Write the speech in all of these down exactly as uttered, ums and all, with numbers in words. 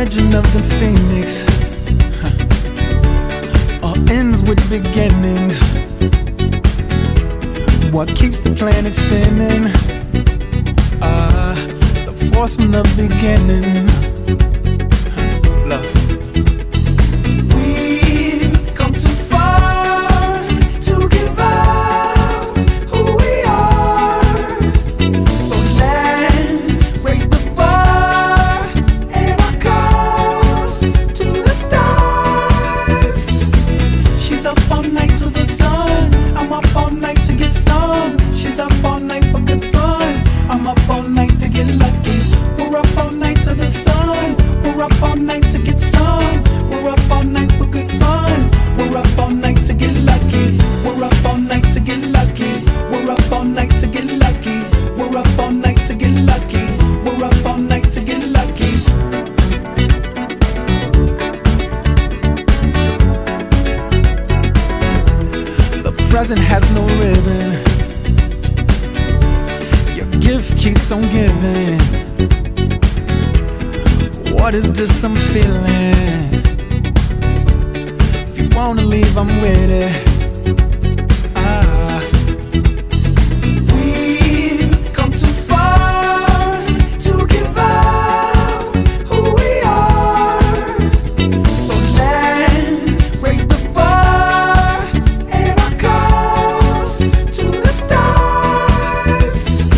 legend of the phoenix, huh. All ends with beginnings. What keeps the planet spinning? Ah, uh, the force from the beginning. Huh. Love. We've come too far to give up who we are. So let's raise the bar and our cups to the stars. She's up all night to the sun. I'm up all night to get some. She's up all night for good fun. I'm up all night to get lucky. We're up all night to the sun. We're up all night to get some. We're up all night for good fun. We're up all night to get lucky. We're up all night to get lucky. We're up all night to get lucky. We're up all night to get lucky. We're up all night to get lucky. The present has no ribbon. Your gift keeps on giving. What is this I'm feeling? If you wanna leave, I'm with it. Ah. We've come too far to give up who we are. So let's raise the bar and our cups to the stars.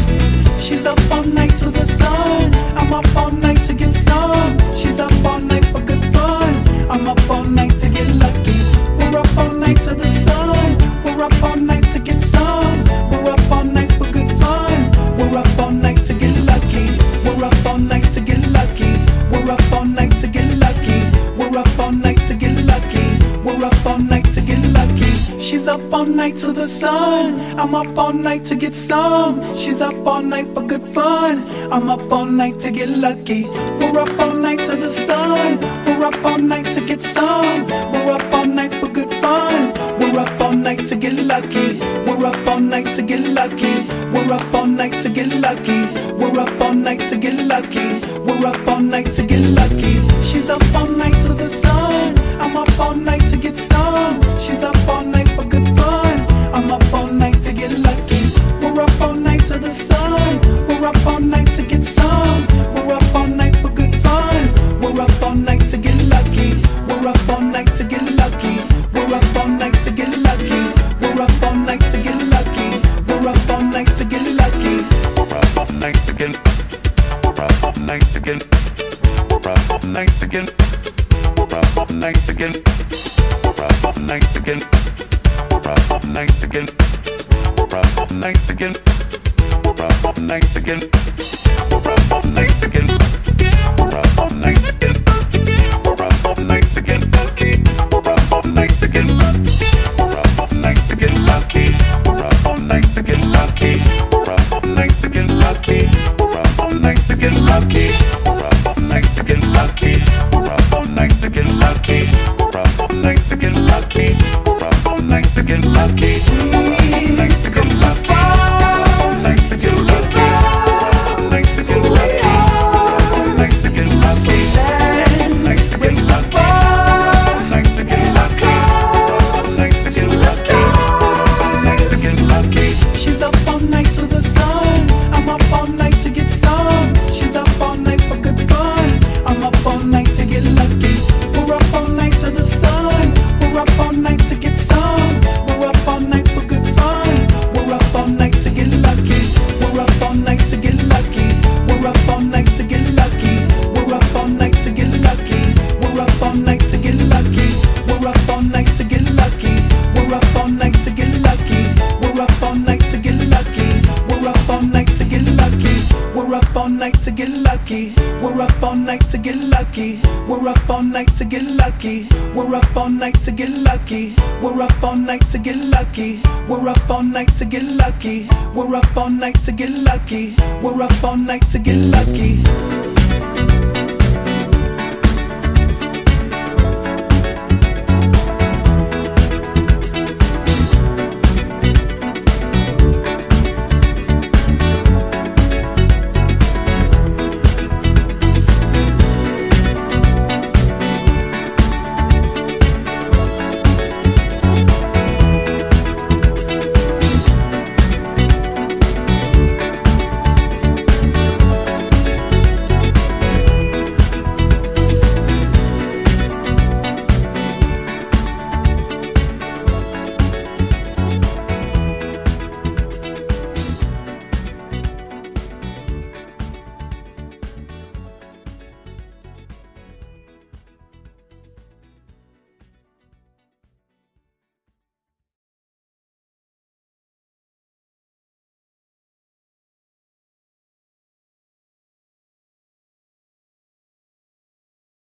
She's up all night to the sun. I'm up all night to get some. She's up all night for good fun. I'm up all night to get lucky. We're up all night to the sun. We're up all night to get some. We're up all night for good fun. We're up all night to get lucky. We're up all night to get lucky. We're up all night to get lucky. We're up all night to get lucky. We're up all night to get lucky. She's up all night to the sun. I'm up all night to get some. She's up all night for good fun. I'm up all night to get lucky. We're up all night to the sun. We're up all night to get some. We're up all night for good fun. We're up all night to get lucky. We're up all night to get lucky. We're up all night to get lucky. We're up all night to get lucky. We're up all night to get lucky. She's up all night to the sun. I'm up all night to get some. She's up all night for good fun. I'm up all night to get lucky. We're up all night to the sun. We're up all night to get some. We're up all night for good fun. We're up all night to get lucky. We're up all night to get lucky. We're up all night to get lucky. We're up all night to get lucky. We're up all night to get lucky. We're up all night to get. We're up all night to get. We're up all night to get. We're up all night to get. We're up all night to get. We're up all night to get. We're up all night to get. We're up all night to get. We're up all night to get. We're up all night to get. We're up all night to get lucky. We're up all night to get lucky. We're up all night to get lucky. We're up all night to get lucky. We're up all night to get lucky. We're up all night to get lucky. We're up all night to get lucky. We're up all night to get lucky. We're up all night to get lucky. We're up all night to get lucky. We've come too far to give up who we are. So let's raise the bar and our cups to the stars. She's up all night to the sun. I'm up all night to get some. She's up all night for good fun. I'm up all night to get lucky. We're up all night to the sun. We're up all night to get some. We're up all night for good fun. We're up all night to get lucky. We're up all night to get lucky. We're up all night to get lucky. We're up all night to get lucky. We're up all night to get lucky. We're up all night to get lucky. We're up all night to get lucky. We're up all night to get lucky. We're up all night to get lucky. We're up all night to get lucky. We're up all night to get lucky. We're up all night to get lucky. We're up all night to get lucky. We're up all night to get lucky. We're up all night to get lucky. We're up all night to get lucky. We're up all night to get lucky.